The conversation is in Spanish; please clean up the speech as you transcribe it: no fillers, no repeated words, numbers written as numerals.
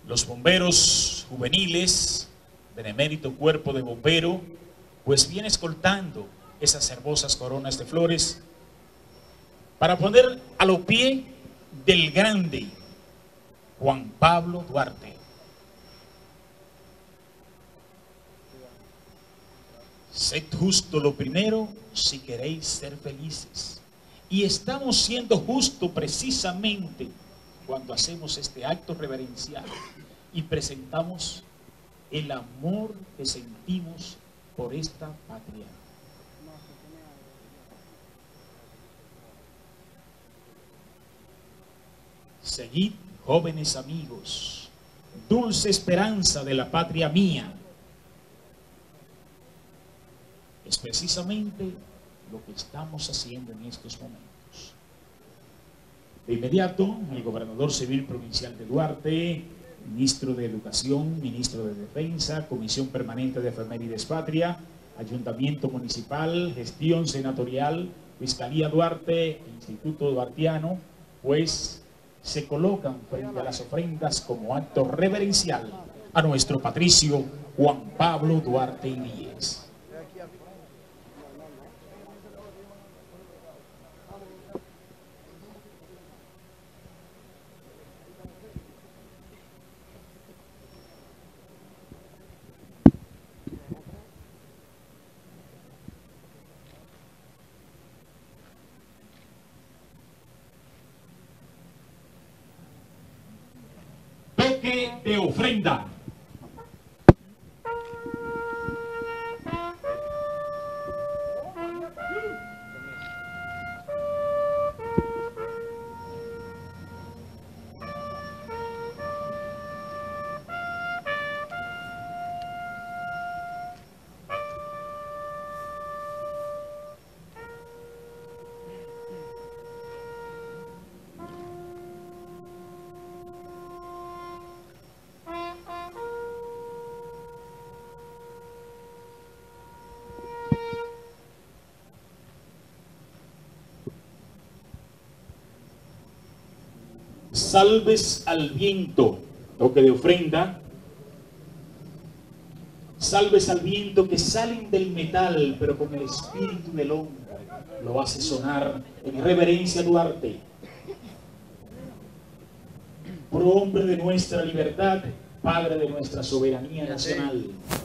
Los bomberos juveniles, benemérito cuerpo de bombero, pues viene escoltando esas hermosas coronas de flores para poner a los pies del grande Juan Pablo Duarte. Sed justo lo primero si queréis ser felices. Y estamos siendo justos precisamente cuando hacemos este acto reverencial y presentamos el amor que sentimos por esta patria. Seguid, jóvenes amigos, dulce esperanza de la patria mía. Es precisamente lo que estamos haciendo en estos momentos. De inmediato, el gobernador civil provincial de Duarte, ministro de Educación, ministro de Defensa, Comisión Permanente de Efemérides Patria, Ayuntamiento Municipal, Gestión Senatorial, Fiscalía Duarte, Instituto Duartiano, pues se colocan frente a las ofrendas como acto reverencial a nuestro patricio Juan Pablo Duarte Díez. De ofrenda. Salves al viento, toque de ofrenda. Salves al viento que salen del metal, pero con el espíritu del hombre. Lo hace sonar en reverencia a Duarte. Pro hombre de nuestra libertad, padre de nuestra soberanía nacional.